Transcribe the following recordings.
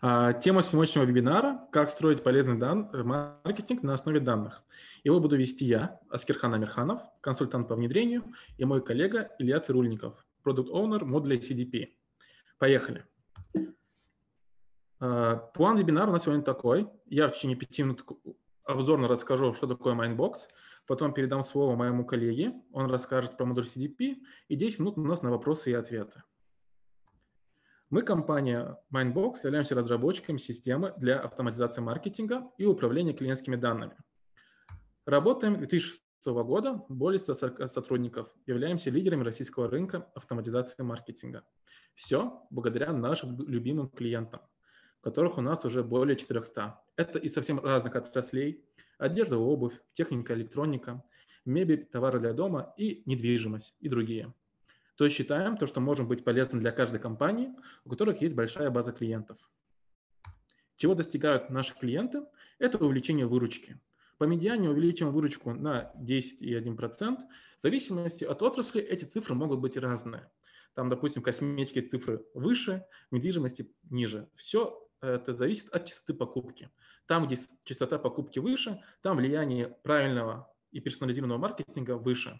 Тема сегодняшнего вебинара – как строить полезный маркетинг на основе данных. Его буду вести я, Аскерхан Амирханов, консультант по внедрению, и мой коллега Илья Цирульников, продукт-оунер модуля CDP. Поехали. План вебинара у нас сегодня такой. Я в течение 5 минут обзорно расскажу, что такое Mindbox, потом передам слово моему коллеге, он расскажет про модуль CDP, и 10 минут у нас на вопросы и ответы. Мы, компания Mindbox, являемся разработчиками системы для автоматизации маркетинга и управления клиентскими данными. Работаем с 2006 года, более 140 сотрудников, являемся лидерами российского рынка автоматизации маркетинга. Все благодаря нашим любимым клиентам, которых у нас уже более 400. Это из совсем разных отраслей: одежда, обувь, техника, электроника, мебель, товары для дома и недвижимость и другие. То есть считаем, что можем быть полезным для каждой компании, у которых есть большая база клиентов. Чего достигают наши клиенты? Это увеличение выручки. По медиане увеличим выручку на 10,1%. В зависимости от отрасли эти цифры могут быть разные. Там, допустим, в косметике цифры выше, в недвижимости ниже. Все это зависит от частоты покупки. Там, где частота покупки выше, там влияние правильного и персонализированного маркетинга выше.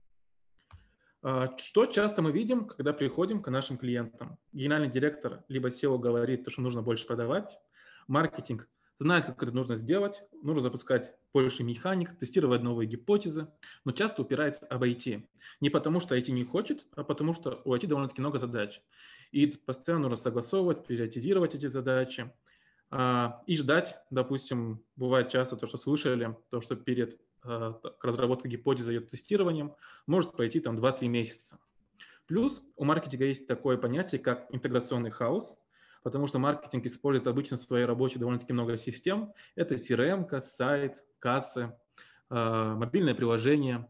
Что часто мы видим, когда приходим к нашим клиентам? Генеральный директор либо SEO говорит, что нужно больше продавать, маркетинг знает, как это нужно сделать, нужно запускать больше механик, тестировать новые гипотезы, но часто упирается об IT. Не потому, что IT не хочет, а потому, что у IT довольно-таки много задач. И постоянно нужно согласовывать, приоритизировать эти задачи и ждать, допустим, бывает часто то, что слышали, то, что перед разработкой гипотезы и тестированием может пройти там 2-3 месяца. Плюс у маркетинга есть такое понятие, как интеграционный хаос, потому что маркетинг использует обычно в своей работе довольно-таки много систем. Это CRM, сайт, кассы, мобильное приложение,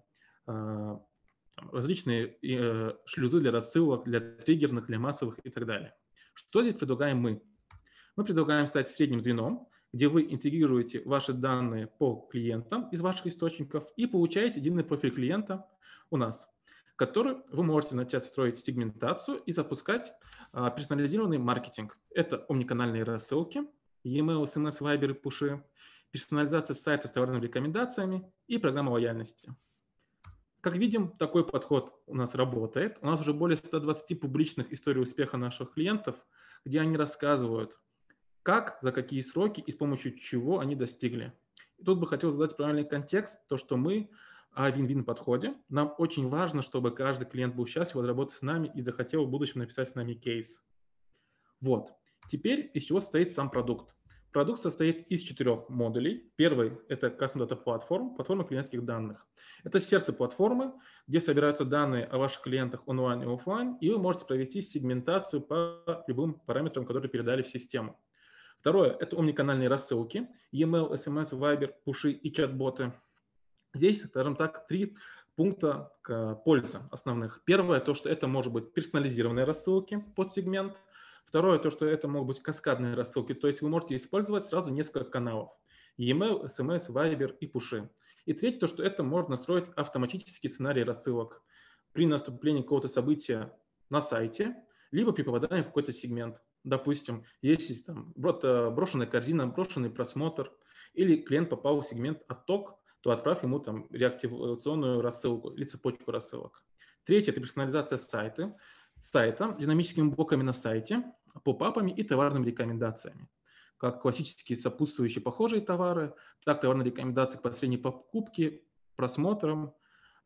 различные шлюзы для рассылок, для триггерных, для массовых и так далее. Что здесь предлагаем мы? Мы предлагаем стать средним звеном, где вы интегрируете ваши данные по клиентам из ваших источников и получаете единый профиль клиента у нас, который вы можете начать строить сегментацию и запускать персонализированный маркетинг. Это омниканальные рассылки, e-mail, SMS, Viber и пуши, персонализация сайта с товарными рекомендациями и программа лояльности. Как видим, такой подход у нас работает. У нас уже более 120 публичных историй успеха наших клиентов, где они рассказывают, как, за какие сроки и с помощью чего они достигли. И тут бы хотел задать правильный контекст, то, что мы о вин-вин подходе. Нам очень важно, чтобы каждый клиент был счастлив от работы с нами и захотел в будущем написать с нами кейс. Вот. Теперь из чего состоит сам продукт? Продукт состоит из 4 модулей. Первый – это Custom Data Platform, платформа клиентских данных. Это сердце платформы, где собираются данные о ваших клиентах онлайн и офлайн, и вы можете провести сегментацию по любым параметрам, которые передали в систему. Второе – это омниканальные рассылки, e-mail, SMS, Viber, пуши и чат-боты. Здесь, скажем так, 3 пункта пользы основных. Первое – то, что это может быть персонализированные рассылки под сегмент. Второе – то, что это могут быть каскадные рассылки, то есть вы можете использовать сразу несколько каналов – e-mail, SMS, Viber и пуши. И третье – то, что это можно настроить автоматический сценарий рассылок при наступлении какого-то события на сайте, либо при попадании в какой-то сегмент. Допустим, если там брошенная корзина, брошенный просмотр, или клиент попал в сегмент отток, то отправь ему там реактивационную рассылку или цепочку рассылок. Третье – это персонализация сайта, динамическими блоками на сайте, поп-апами и товарными рекомендациями. Как классические сопутствующие похожие товары, так товарные рекомендации к последней покупке, просмотрам,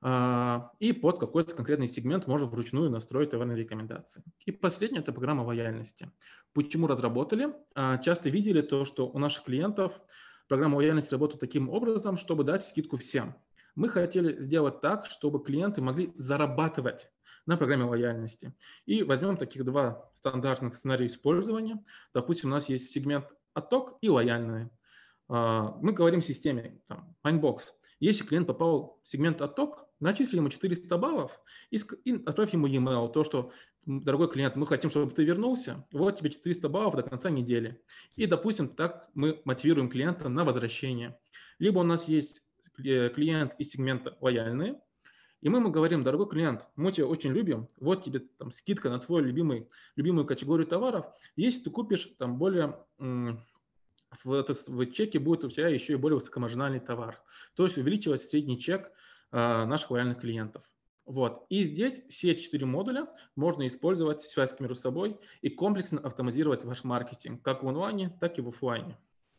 и под какой-то конкретный сегмент можно вручную настроить товарные рекомендации. И последнее – это программа лояльности. Почему разработали? Часто видели то, что у наших клиентов программа лояльности работает таким образом, чтобы дать скидку всем. Мы хотели сделать так, чтобы клиенты могли зарабатывать на программе лояльности. И возьмем таких 2 стандартных сценария использования. Допустим, у нас есть сегмент отток и лояльные. Мы говорим системе Mindbox. Если клиент попал в сегмент отток, начисли ему 400 баллов и отправь ему e-mail, то, что, дорогой клиент, мы хотим, чтобы ты вернулся, вот тебе 400 баллов до конца недели. И, допустим, так мы мотивируем клиента на возвращение. Либо у нас есть клиент из сегмента лояльные, И мы ему говорим: дорогой клиент, мы тебя очень любим, вот тебе там скидка на твою любимую категорию товаров. Если ты купишь там более в чеке будет у тебя еще и более высокомаржинальный товар. То есть увеличивать средний чек наших лояльных клиентов. Вот. И здесь все 4 модуля можно использовать в связке между собой и комплексно автоматизировать ваш маркетинг как в онлайне, так и в офлайне.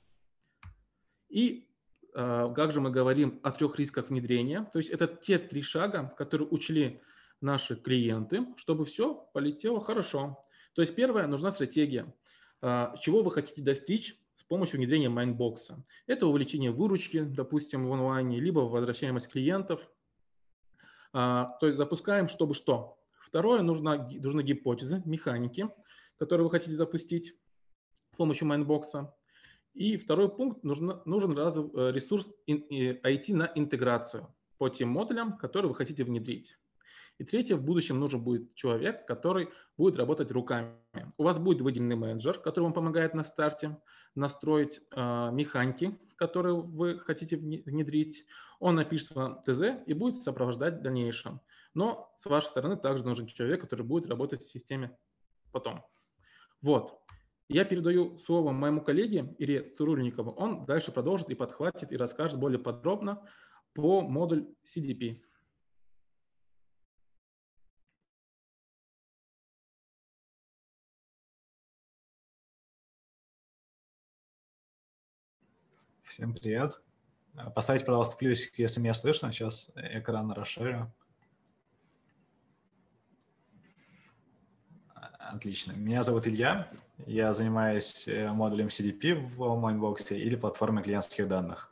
И как же мы говорим о 3 рисках внедрения, то есть это те 3 шага, которые учли наши клиенты, чтобы все полетело хорошо. То есть первое, нужна стратегия. Чего вы хотите достичь с помощью внедрения Майндбокса? Это увеличение выручки, допустим, в онлайне, либо возвращаемость клиентов. То есть запускаем, чтобы что? Второе, нужны гипотезы, механики, которые вы хотите запустить с помощью Майндбокса. И второй пункт, нужен ресурс IT на интеграцию по тем модулям, которые вы хотите внедрить. И третье, в будущем нужен будет человек, который будет работать руками. У вас будет выделенный менеджер, который вам помогает на старте настроить механики, которые вы хотите внедрить. Он напишет вам ТЗ и будет сопровождать в дальнейшем. Но с вашей стороны также нужен человек, который будет работать в системе потом. Вот. Я передаю слово моему коллеге Ире Цурульникову. Он дальше продолжит и подхватит, и расскажет более подробно по модулю CDP. Всем привет. Поставьте, пожалуйста, плюсик, если меня слышно. Сейчас экран расширю. Отлично. Меня зовут Илья. Я занимаюсь модулем CDP в Mindbox или платформой клиентских данных.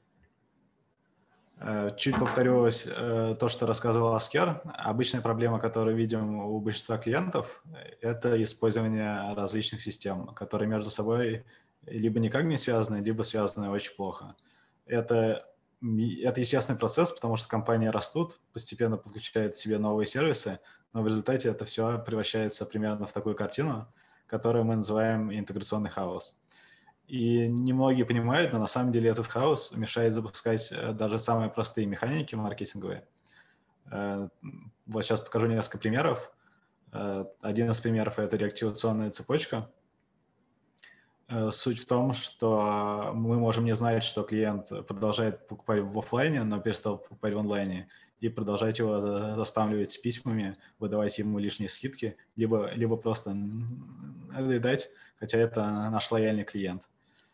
Чуть повторюсь то, что рассказывал Аскер. Обычная проблема, которую видим у большинства клиентов, это использование различных систем, которые между собой либо никак не связаны, либо связаны очень плохо. Это естественный процесс, потому что компании растут, постепенно подключают к себе новые сервисы, но в результате это все превращается примерно в такую картину, которую мы называем интеграционный хаос. И немногие понимают, но на самом деле этот хаос мешает запускать даже самые простые механики маркетинговые. Вот сейчас покажу несколько примеров. Один из примеров – это реактивационная цепочка. Суть в том, что мы можем не знать, что клиент продолжает покупать в офлайне, но перестал покупать в онлайне, и продолжать его заспамливать письмами, выдавать ему лишние скидки, либо просто дать, хотя это наш лояльный клиент.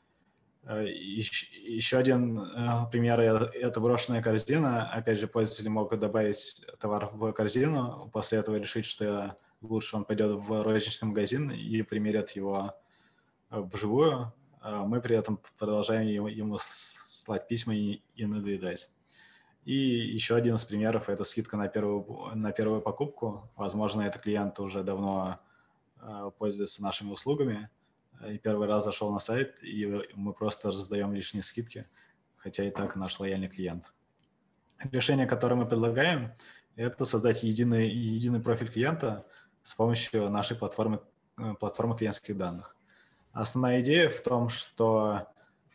Еще один пример – это брошенная корзина. Опять же, пользователи могут добавить товар в корзину, после этого решить, что лучше он пойдет в розничный магазин и примерят его вживую. Мы при этом продолжаем ему слать письма и надоедать. И еще один из примеров – это скидка на первую покупку. Возможно, этот клиент уже давно пользуется нашими услугами, и первый раз зашел на сайт, и мы просто раздаем лишние скидки, хотя и так наш лояльный клиент. Решение, которое мы предлагаем, это создать единый профиль клиента с помощью нашей платформы клиентских данных. Основная идея в том, что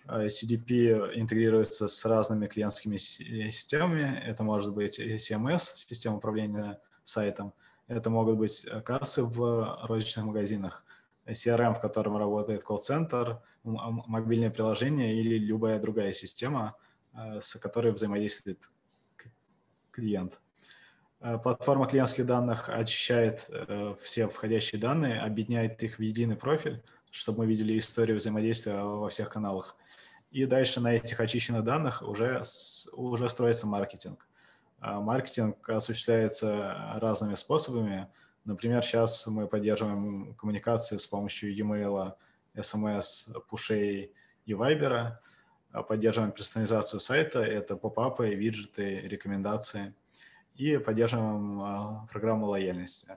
CDP интегрируется с разными клиентскими системами. Это может быть CMS, система управления сайтом. Это могут быть кассы в розничных магазинах, CRM, в котором работает колл-центр, мобильное приложение или любая другая система, с которой взаимодействует клиент. Платформа клиентских данных очищает все входящие данные, объединяет их в единый профиль, чтобы мы видели историю взаимодействия во всех каналах. И дальше на этих очищенных данных уже строится маркетинг. Маркетинг осуществляется разными способами. Например, сейчас мы поддерживаем коммуникации с помощью e-mail, SMS, пушей и вайбера. Поддерживаем персонализацию сайта, это поп-апы, виджеты, рекомендации. И поддерживаем программу лояльности.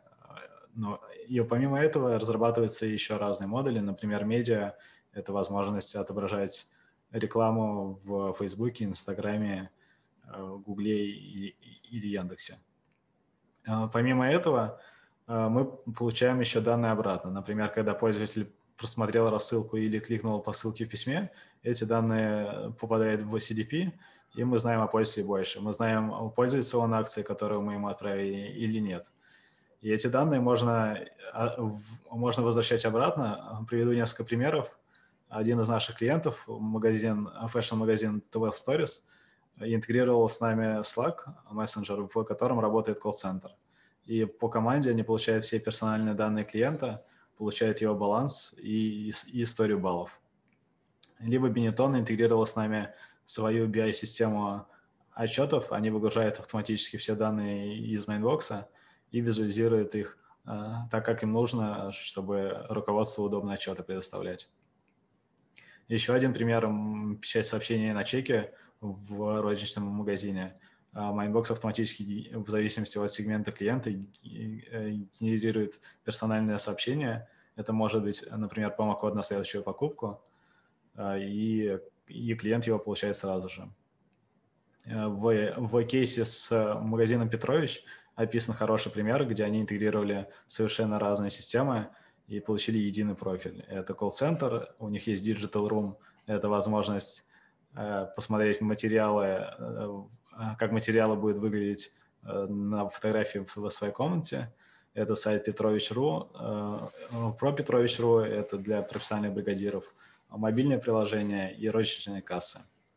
И помимо этого разрабатываются еще разные модули. Например, медиа – это возможность отображать рекламу в Фейсбуке, Инстаграме, Гугле или Яндексе. Помимо этого, мы получаем еще данные обратно. Например, когда пользователь просмотрел рассылку или кликнул по ссылке в письме, эти данные попадают в CDP, и мы знаем о пользователе больше. Мы знаем, пользуется он акцией, которую мы ему отправили или нет. И эти данные можно возвращать обратно. Приведу несколько примеров. Один из наших клиентов, фэшн-магазин 12 Stories, интегрировал с нами Slack, мессенджер, в котором работает колл-центр. И по команде они получают все персональные данные клиента, получают его баланс и историю баллов. Либо Benetton интегрировал с нами свою BI-систему отчетов, они выгружают автоматически все данные из Майнбокса и визуализируют их так, как им нужно, чтобы руководству удобно отчеты предоставлять. Еще один пример – печать сообщений на чеке в розничном магазине. Майнбокс автоматически, в зависимости от сегмента клиента, генерирует персональное сообщение. Это может быть, например, промокод на следующую покупку, и клиент его получает сразу же. В кейсе с магазином Петрович описан хороший пример, где они интегрировали совершенно разные системы и получили единый профиль. Это колл-центр, у них есть Digital Room, это возможность посмотреть материалы, как материалы будут выглядеть на фотографии в своей комнате. Это сайт Petrovich.ru, про Petrovich.ru, это для профессиональных бригадиров, мобильное приложение и розничные кассы.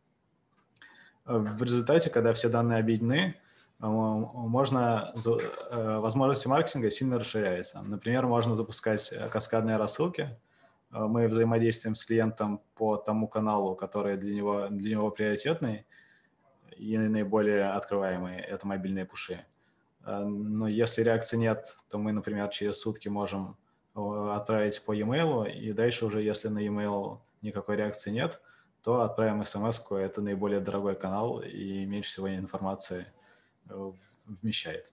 В результате, когда все данные объединены, возможности маркетинга сильно расширяются. Например, можно запускать каскадные рассылки. Мы взаимодействуем с клиентом по тому каналу, который для него приоритетный и наиболее открываемый. Это мобильные пуши. Но если реакции нет, то мы, например, через сутки можем отправить по e-mail, и дальше уже, если на e-mail никакой реакции нет, то отправим смс-ку. Это наиболее дорогой канал и меньше всего информации вмещает.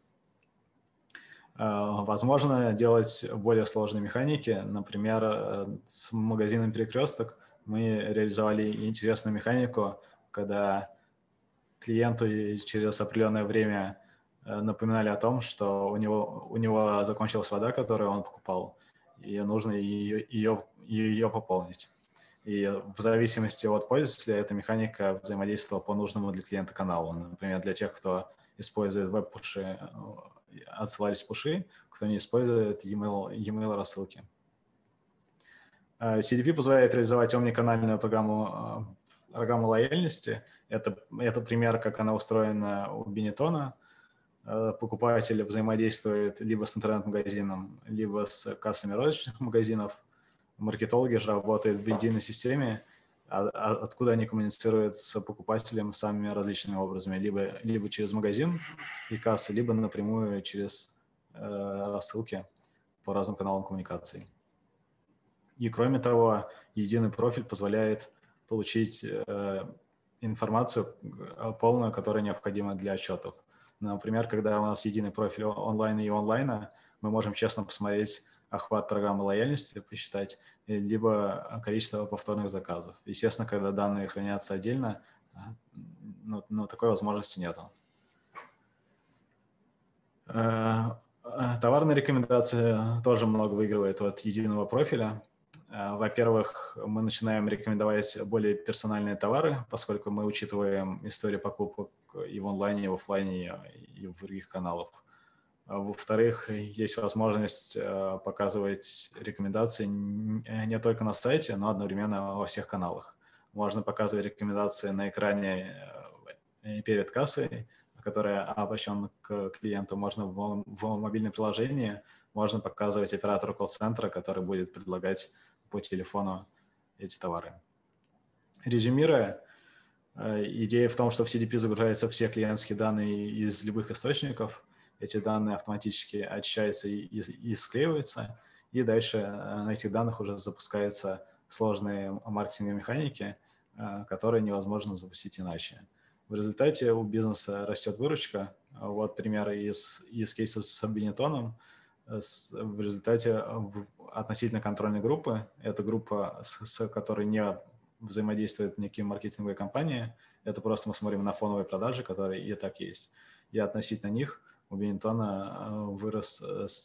Возможно делать более сложные механики. Например, с магазином «Перекресток» мы реализовали интересную механику, когда клиенту через определенное время напоминали о том, что у него закончилась вода, которую он покупал, и нужно ее пополнить. И в зависимости от пользователя эта механика взаимодействовала по нужному для клиента каналу. Например, для тех, кто использует веб-пуши, отсылались пуши, кто не использует e-mail рассылки. CDP позволяет реализовать омниканальную программу лояльности. Это пример, как она устроена у Benetton. Покупатель взаимодействует либо с интернет-магазином, либо с кассами розничных магазинов. Маркетологи же работают в единой системе, откуда они коммуницируют с покупателем самыми различными образами, либо через магазин и кассы, либо напрямую через рассылки по разным каналам коммуникации. И кроме того, единый профиль позволяет получить информацию полную, которая необходима для отчетов. Например, когда у нас единый профиль онлайн и онлайна, мы можем честно посмотреть охват программы лояльности, посчитать, либо количество повторных заказов. Естественно, когда данные хранятся отдельно, но такой возможности нету. Товарные рекомендации тоже много выигрывают от единого профиля. Во-первых, мы начинаем рекомендовать более персональные товары, поскольку мы учитываем историю покупок и в онлайне, и в офлайне, и в других каналах. Во-вторых, есть возможность показывать рекомендации не только на сайте, но одновременно во всех каналах. Можно показывать рекомендации на экране перед кассой, которая обращена к клиенту. Можно в мобильном приложении, можно показывать оператору колл-центра, который будет предлагать по телефону эти товары. Резюмируя, идея в том, что в CDP загружаются все клиентские данные из любых источников. Эти данные автоматически очищаются и склеиваются, и дальше на этих данных уже запускаются сложные маркетинговые механики, которые невозможно запустить иначе. В результате у бизнеса растет выручка. Вот пример из кейса с Benetton. В результате относительно контрольной группы, это группа, с которой не взаимодействуют никакие маркетинговые компании, это просто мы смотрим на фоновые продажи, которые и так есть. И относительно них у Benetton вырос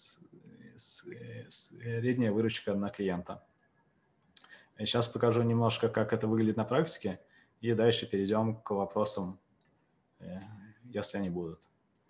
средняя выручка на клиента. Сейчас покажу немножко, как это выглядит на практике, и дальше перейдем к вопросам если они будут.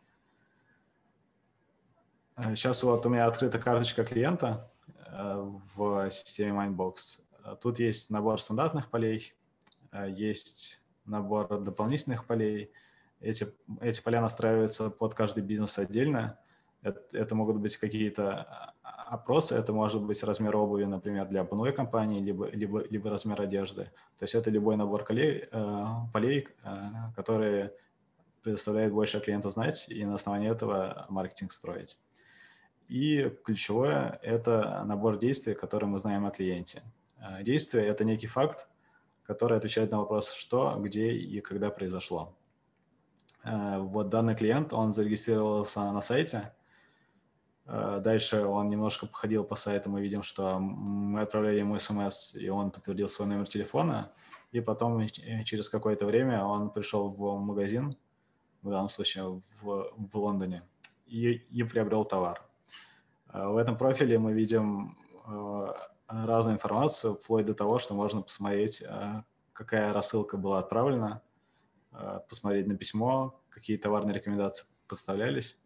Сейчас вот у меня открыта карточка клиента в системе Mindbox. Тут есть набор стандартных полей, есть набор дополнительных полей. Эти поля настраиваются под каждый бизнес отдельно. Это могут быть какие-то опросы, это может быть размер обуви, например, для обувной компании, либо размер одежды. То есть это любой набор полей, которые предоставляют больше клиенту знать, и на основании этого маркетинг строить. И ключевое – это набор действий, которые мы знаем о клиенте. Действие – это некий факт, который отвечает на вопрос «что», «где» и «когда» произошло. Вот данный клиент, он зарегистрировался на сайте. Дальше он немножко походил по сайту, мы видим, что мы отправляли ему смс, и он подтвердил свой номер телефона. И потом через какое-то время он пришел в магазин, в данном случае в Лондоне, и приобрел товар. В этом профиле мы видим разную информацию, вплоть до того, что можно посмотреть, какая рассылка была отправлена, посмотреть на письмо, какие товарные рекомендации подставлялись.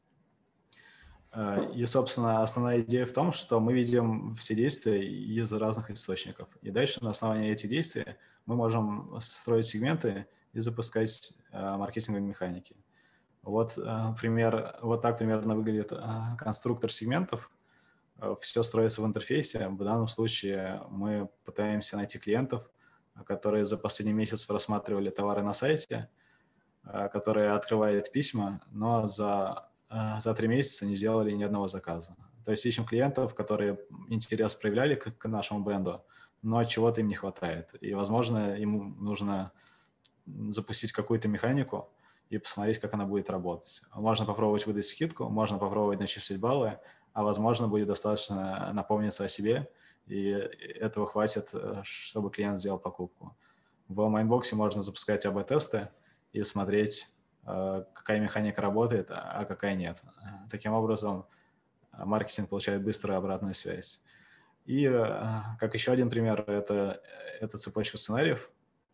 И, собственно, основная идея в том, что мы видим все действия из разных источников. И дальше на основании этих действий мы можем строить сегменты и запускать маркетинговые механики. Вот так примерно выглядит конструктор сегментов. Все строится в интерфейсе. В данном случае мы пытаемся найти клиентов, которые за последний месяц просматривали товары на сайте, которые открывают письма, но за 3 месяца не сделали ни одного заказа. То есть ищем клиентов, которые интерес проявляли к нашему бренду, но чего-то им не хватает. И, возможно, им нужно запустить какую-то механику и посмотреть, как она будет работать. Можно попробовать выдать скидку, можно попробовать начислить баллы, а, возможно, будет достаточно напомниться о себе, и этого хватит, чтобы клиент сделал покупку. В Mindbox можно запускать АБ-тесты и смотреть, какая механика работает, а какая нет. Таким образом, маркетинг получает быструю обратную связь. И как еще один пример, это цепочка сценариев.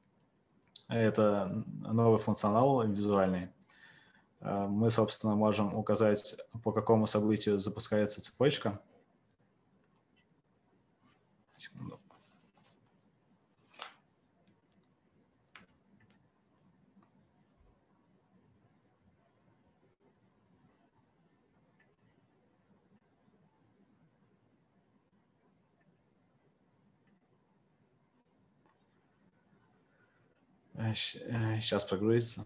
Это новый функционал визуальный. Мы, собственно, можем указать, по какому событию запускается цепочка. Секунду. Сейчас прогрузится.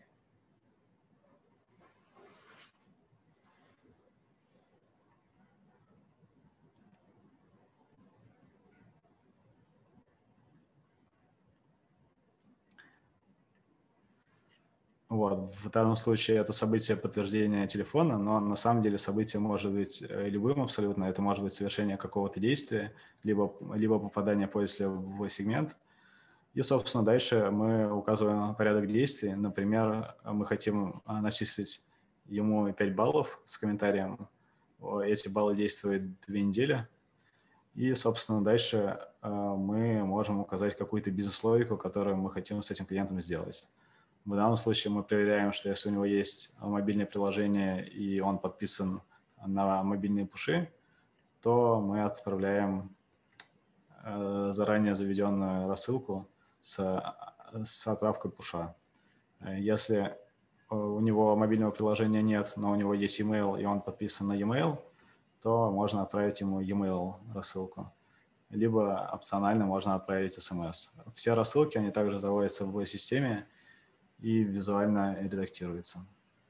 Вот. В данном случае это событие подтверждения телефона, но на самом деле событие может быть любым абсолютно. Это может быть совершение какого-то действия, либо попадание пользователя в сегмент. И, собственно, дальше мы указываем порядок действий. Например, мы хотим начислить ему 5 баллов с комментарием. Эти баллы действуют 2 недели. И, собственно, дальше мы можем указать какую-то бизнес-логику, которую мы хотим с этим клиентом сделать. В данном случае мы проверяем, что если у него есть мобильное приложение и он подписан на мобильные пуши, то мы отправляем заранее заведенную рассылку с отправкой пуша. Если у него мобильного приложения нет, но у него есть email, и он подписан на e-mail, то можно отправить ему e-mail рассылку. Либо опционально можно отправить смс. Все рассылки, они также заводятся в системе и визуально редактируются.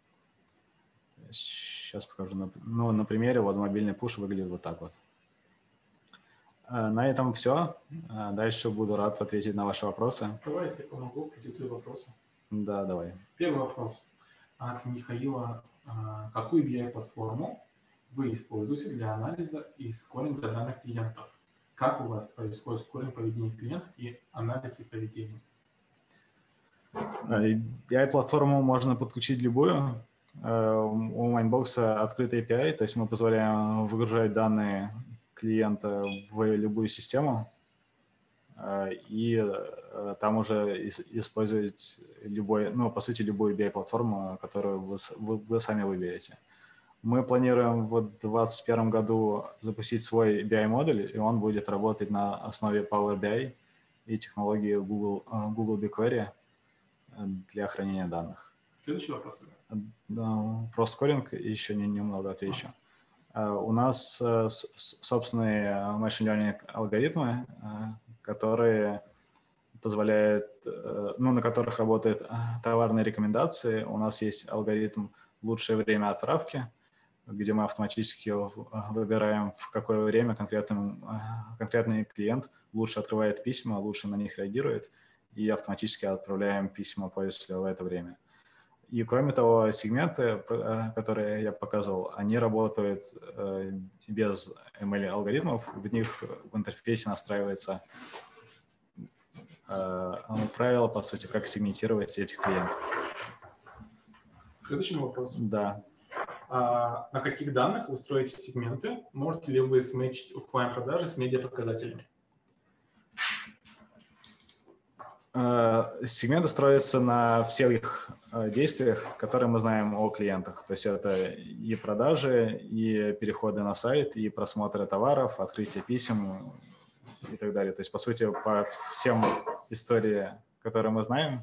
Сейчас покажу. На примере вот мобильный пуш выглядит вот так вот. На этом все. Дальше буду рад ответить на ваши вопросы. Давай я помогу, продиктую вопросы. Да, давай. Первый вопрос от Михаила. Какую BI-платформу вы используете для анализа и скоринга данных клиентов? Как у вас происходит скоринг поведения клиентов и анализ их поведения? BI-платформу можно подключить любую. У Mindbox открытый API, то есть мы позволяем выгружать данные клиента в любую систему. и там уже использовать любой, ну, по сути, любую BI-платформу, которую вы сами выберете. Мы планируем в 2021 году запустить свой BI-модуль, и он будет работать на основе Power BI и технологии Google BigQuery для хранения данных. Следующий вопрос. Про скоринг еще немного отвечу. У нас собственные machine learning алгоритмы, которые позволяют, ну, на которых работают товарные рекомендации. У нас есть алгоритм «Лучшее время отправки», где мы автоматически выбираем, в какое время конкретный клиент лучше открывает письма, лучше на них реагирует, и автоматически отправляем письма пользователю в это время. И кроме того, сегменты, которые я показывал, они работают без ML-алгоритмов, в них в интерфейсе настраивается правило, по сути, как сегментировать этих клиентов. Следующий вопрос. Да. На каких данных вы строите сегменты? Можете ли вы сметчить офлайн продажи с медиапоказателями? Сегменты строятся на всех их действиях, которые мы знаем о клиентах. То есть это и продажи, и переходы на сайт, и просмотры товаров, открытие писем и так далее. То есть, по сути, по всем истории, которые мы знаем,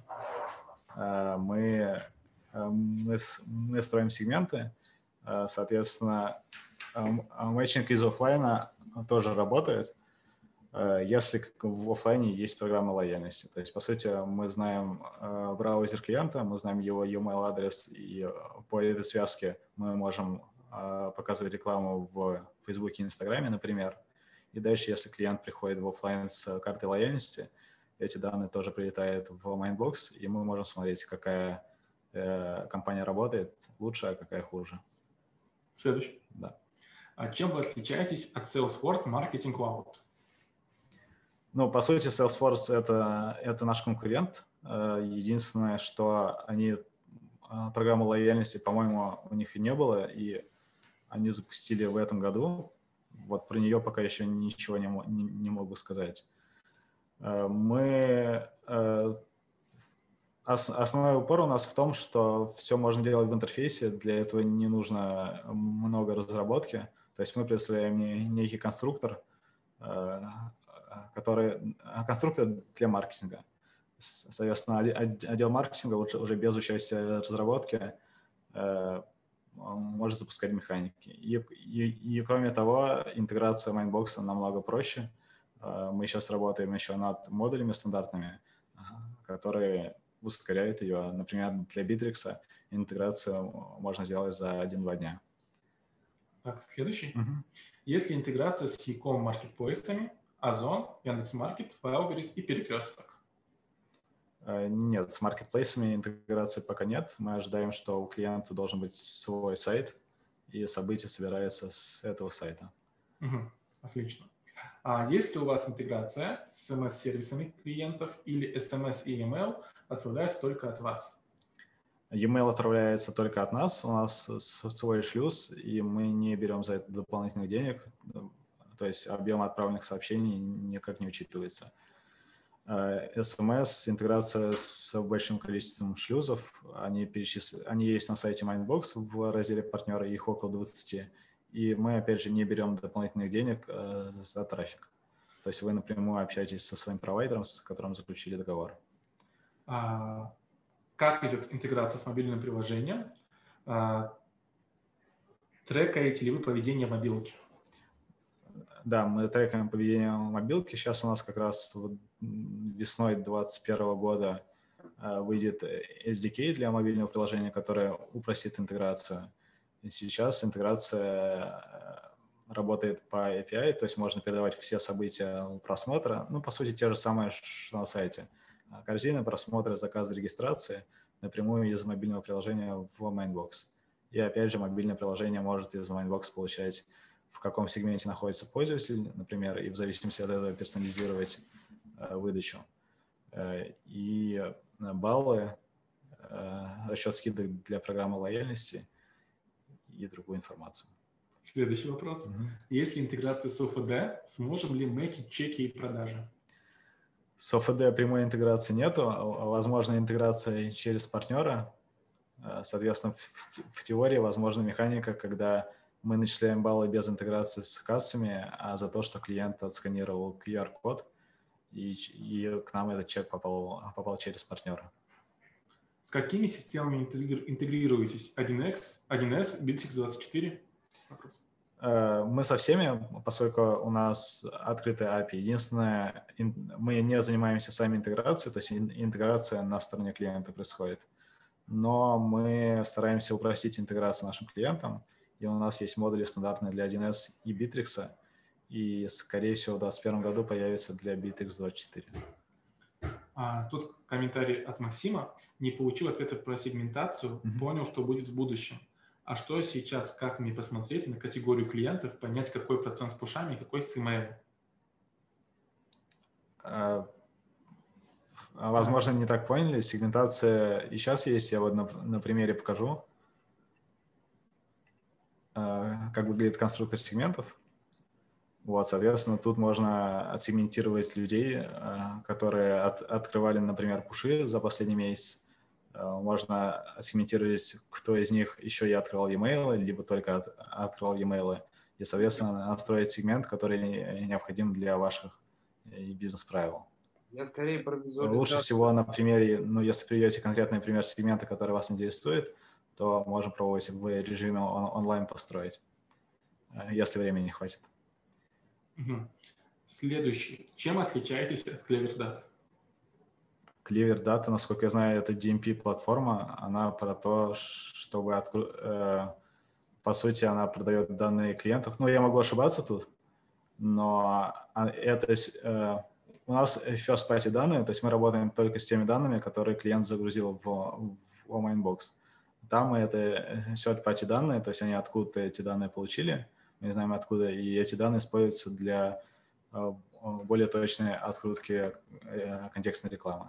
мы строим сегменты. Соответственно, матчинг из офлайна тоже работает, если в офлайне есть программа лояльности. То есть, по сути, мы знаем браузер клиента, мы знаем его e-mail-адрес, и по этой связке мы можем показывать рекламу в Facebook и Instagram, например. И дальше, если клиент приходит в офлайн с картой лояльности, эти данные тоже прилетают в Mindbox, и мы можем смотреть, какая компания работает лучше, а какая хуже. Следующий. Да. А чем вы отличаетесь от Salesforce Marketing Cloud? Ну, по сути, Salesforce — это наш конкурент. Единственное, что программы лояльности, по-моему, у них и не было, и они запустили в этом году. Вот про нее пока еще ничего не могу сказать. Основной упор у нас в том, что все можно делать в интерфейсе, для этого не нужно много разработки. То есть мы представляем некий конструктор, конструктор для маркетинга. Соответственно, отдел маркетинга уже без участия разработки может запускать механики. И кроме того, интеграция Mindbox намного проще. Мы сейчас работаем еще над модулями стандартными, которые ускоряют ее. Например, для Bittrex интеграцию можно сделать за 1-2 дня. Так, следующий. Есть ли интеграция с e-com маркетплейсами, Озон, Яндекс.Маркет, Wildberries и Перекресток? Нет, с маркетплейсами интеграции пока нет. Мы ожидаем, что у клиента должен быть свой сайт, и события собираются с этого сайта. Отлично. А есть ли у вас интеграция с SMS-сервисами клиентов или SMS и email отправляются только от вас? E-mail отправляется только от нас, у нас свой шлюз, и мы не берем за это дополнительных денег, то есть объем отправленных сообщений никак не учитывается. SMS, интеграция с большим количеством шлюзов, они есть на сайте Mindbox в разделе партнеры, их около 20, и мы, опять же, не берем дополнительных денег за трафик. То есть вы напрямую общаетесь со своим провайдером, с которым заключили договор. Как идет интеграция с мобильным приложением? Трекаете ли вы поведение мобилки? Да, мы трекаем поведение мобилки. Сейчас у нас как раз весной 2021 года выйдет SDK для мобильного приложения, которое упростит интеграцию. И сейчас интеграция работает по API, то есть можно передавать все события просмотра, ну, по сути, те же самые, что на сайте. Корзины, просмотры, заказы, регистрации напрямую из мобильного приложения в Mindbox. И опять же, мобильное приложение может из Mindbox получать, в каком сегменте находится пользователь, например, и в зависимости от этого персонализировать выдачу. И баллы, расчет скидок для программы лояльности и другую информацию. Следующий вопрос. Если интеграция с ОФД, сможем ли мэчить чеки и продажи? С ОФД прямой интеграции нету, возможно интеграция через партнера. Соответственно, в теории возможна механика, когда мы начисляем баллы без интеграции с кассами, а за то, что клиент отсканировал QR-код, и к нам этот чек попал через партнера. С какими системами интегрируетесь? 1X, 1С, Bittrex24? Вопрос. Мы со всеми, поскольку у нас открытая API. Единственное, мы не занимаемся сами интеграцией, то есть интеграция на стороне клиента происходит. Но мы стараемся упростить интеграцию нашим клиентам, и у нас есть модули стандартные для 1С и Bittrex, и, скорее всего, в 2021 году появится для Bittrex24. Тут комментарий от Максима. Не получил ответа про сегментацию, понял, что будет в будущем. А что сейчас, как мне посмотреть на категорию клиентов, понять, какой процент с пушами и какой с email? Возможно, не так поняли. Сегментация и сейчас есть. Я вот на примере покажу, как выглядит конструктор сегментов. Вот, соответственно, тут можно отсегментировать людей, которые открывали, например, пуши за последний месяц. Можно отсегментировать, кто из них еще и открывал e-mail, либо только открывал e-mail. И, соответственно, настроить сегмент, который необходим для ваших бизнес-правил. Я скорее про визуализацию. Лучше всего на примере, если приведете конкретный пример сегмента, который вас интересует, то можем пробовать в режиме онлайн построить, если времени не хватит. Следующий. Чем отличаетесь от CleverData? CleverData, насколько я знаю, это DMP-платформа. Она про то, чтобы, по сути, она продает данные клиентов. Ну, я могу ошибаться тут, но это у нас first-party данные, то есть мы работаем только с теми данными, которые клиент загрузил в Mindbox. Там это third-party данные, то есть они откуда-то эти данные получили, мы не знаем откуда, и эти данные используются для более точной открутки контекстной рекламы.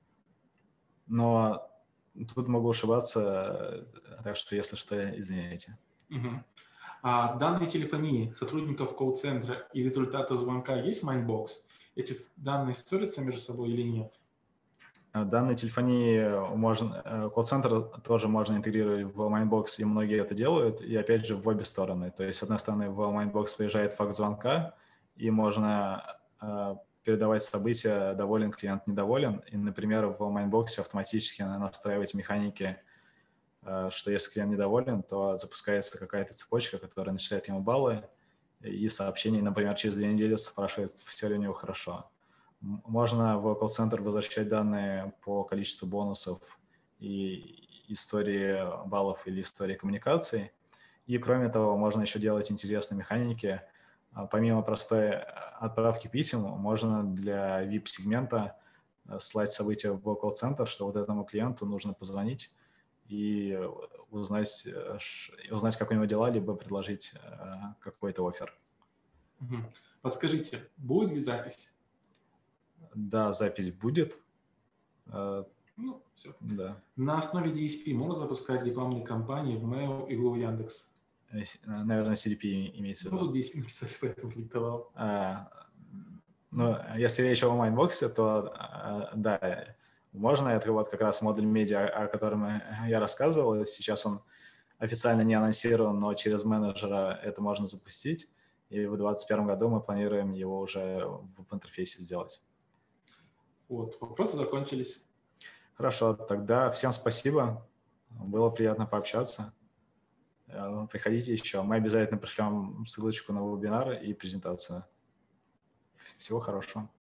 Но тут могу ошибаться, так что, если что, извините. Данные телефонии сотрудников колл-центра и результаты звонка есть в Mindbox? Эти данные ссорятся между собой или нет? Данные телефонии можно, колл-центр тоже можно интегрировать в Mindbox, и многие это делают, и опять же в обе стороны. То есть, с одной стороны, в Mindbox приезжает факт звонка, и можно передавать события, доволен клиент, недоволен, и, например, в Mindbox автоматически настраивать механики, что если клиент недоволен, то запускается какая-то цепочка, которая начисляет ему баллы, и сообщение, например, через 2 недели спрашивает, все ли у него хорошо. Можно в колл-центр возвращать данные по количеству бонусов и истории баллов или истории коммуникаций. И, кроме того, можно еще делать интересные механики. Помимо простой отправки писем, можно для VIP-сегмента слать события в колл-центр, что вот этому клиенту нужно позвонить и узнать, как у него дела, либо предложить какой-то оффер. Подскажите, будет ли запись? Да, запись будет. Ну, все. Да. На основе DSP можно запускать рекламные кампании в Mail и в Яндекс? Наверное, CDP имеется в виду. Ну, тут DSP написали, поэтому диктовал. Ну, если речь о Mindbox, то да, можно. Это вот как раз модуль медиа, о котором я рассказывал. Сейчас он официально не анонсирован, но через менеджера это можно запустить. И в 2021 году мы планируем его уже в интерфейсе сделать. Вот, вопросы закончились. Хорошо, тогда всем спасибо. Было приятно пообщаться. Приходите еще. Мы обязательно пришлем ссылочку на вебинар и презентацию. Всего хорошего.